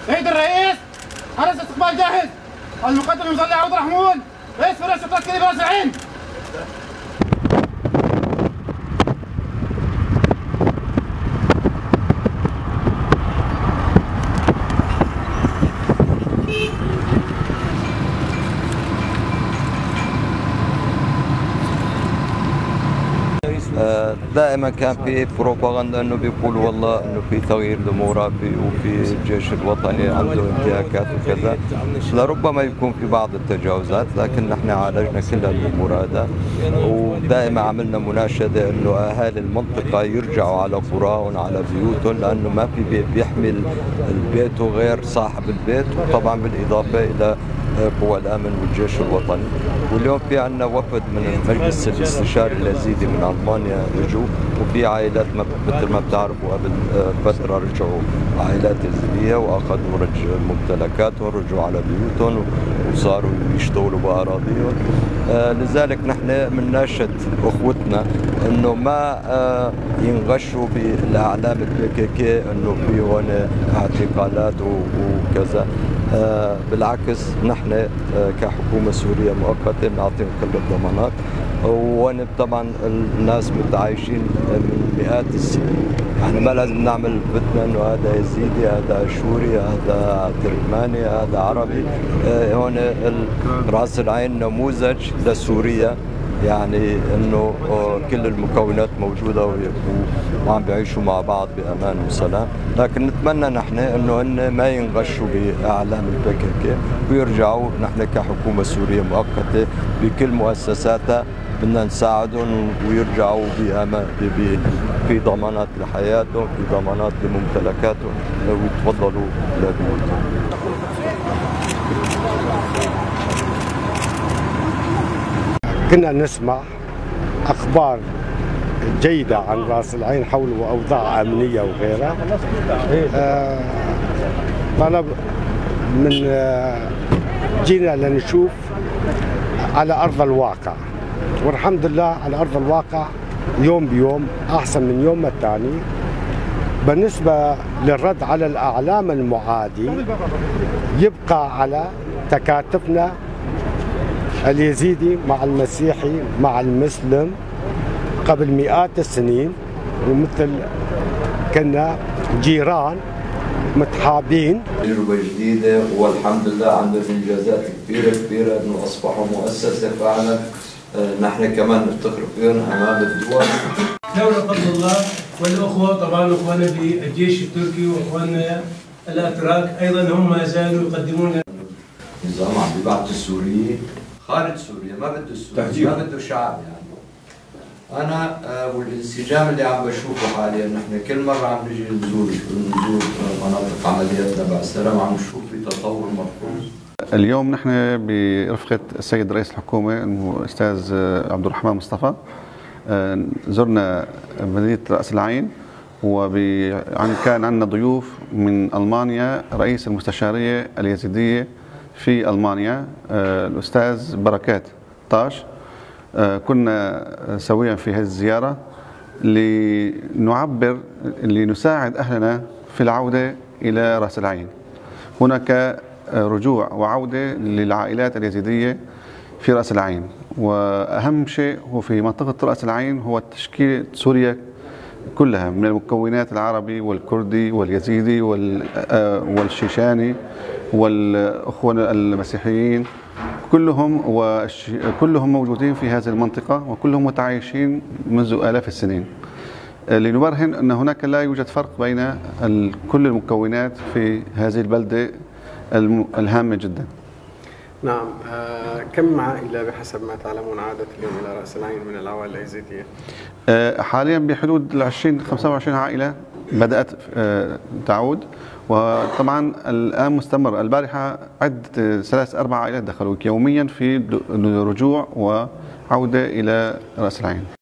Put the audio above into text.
عيد الرئيس، حرس استقبال جاهز. المقدم المصلي عبد الرحمن رئيس فريق شرطة كليب راس العين. دائما كان في بروباغندا انه بيقولوا والله انه في تغيير ديموغرافي وفي الجيش الوطني عنده انتهاكات وكذا، لربما يكون في بعض التجاوزات، لكن نحن عالجنا كل الامور هذا، ودائما عملنا مناشده انه اهالي المنطقه يرجعوا على قراهم على بيوتهم، لانه ما في بيت بيحمل البيت غير صاحب البيت، وطبعا بالاضافه الى قوى الامن والجيش الوطني. واليوم في عندنا وفد من المجلس الاستشاري اليزيدي من المانيا اجوا، وفي عائلات مثل ما بتعرفوا قبل فتره رجعوا عائلات يزيديه واخذوا ممتلكاتهم، رجعوا على بيوتهم وصاروا يشتغلوا باراضيهم. لذلك نحن بنناشد اخوتنا انه ما ينغشوا بالاعلام الPKK انه في هون اعتقالات وكذا. بالعكس نحن كحكومة سورية مؤقتة بنعطيهم كل الضمانات، وهون طبعا الناس متعايشين من مئات السنين، يعني ما لازم نعمل فتنة انه هذا يزيدي، هذا اشوري، هذا تركماني، هذا عربي. هون راس العين نموذج لسوريا، يعني انه كل المكونات موجوده وعم بيعيشوا مع بعض بامان وسلام، لكن نتمنى نحن انه هن ما ينغشوا باعلام الPKK ويرجعوا. نحن كحكومه سوريه مؤقته بكل مؤسساتها بدنا نساعدهم ويرجعوا بامان، في ضمانات لحياتهم، في ضمانات لممتلكاتهم، ويتفضلوا لبيوتهم. كنا نسمع أخبار جيدة عن راس العين حول أوضاع أمنية وغيرها. طلب من جينا لنشوف على أرض الواقع، والحمد لله على أرض الواقع يوم بيوم أحسن من يوم الثاني. بالنسبة للرد على الأعلام المعادي، يبقى على تكاتفنا اليزيدي مع المسيحي مع المسلم قبل مئات السنين، ومثل كنا جيران متحابين. تجربة جديدة، والحمد لله عندنا إنجازات كبيرة إنه أصبحوا مؤسسة فعلا نحن كمان نفتخر فيهم أمام الدول. لولا فضل الله والأخوة، طبعا أخواننا بالجيش التركي وأخواننا الأتراك أيضا هم ما زالوا يقدمون. النظام عم بيبعث السوريين خارج سوريا، ما بده السوري، ما بده شعب. يعني انا والانسجام اللي عم بشوفه حاليا، نحن كل مره عم نجي نزور مناطق عمليات تبع السلام، عم نشوف في تطور ملحوظ. اليوم نحن برفقه السيد رئيس الحكومه الاستاذ عبد الرحمن مصطفى زرنا مدينه راس العين، كان عندنا ضيوف من المانيا، رئيس المستشاريه اليزيديه في ألمانيا الأستاذ بركات طاش. كنا سويا في هذه الزيارة لنساعد أهلنا في العودة إلى رأس العين. هناك رجوع وعودة للعائلات اليزيدية في رأس العين، وأهم شيء هو في منطقة رأس العين هو تشكيل سوريا كلها من المكونات العربي والكردي واليزيدي والشيشاني والأخوة المسيحيين، كلهم موجودين في هذه المنطقة، وكلهم متعايشين منذ آلاف السنين، لنبرهن أن هناك لا يوجد فرق بين كل المكونات في هذه البلدة الهامة جدا. نعم. كم عائلة بحسب ما تعلمون عادت اليوم إلى رأس العين من العوائل اليزيدية؟ حاليا بحدود 20-25 عائلة بدأت تعود، وطبعا الآن مستمر. البارحة 3-4 عائلات دخلوا يوميا في رجوع وعودة إلى رأس العين.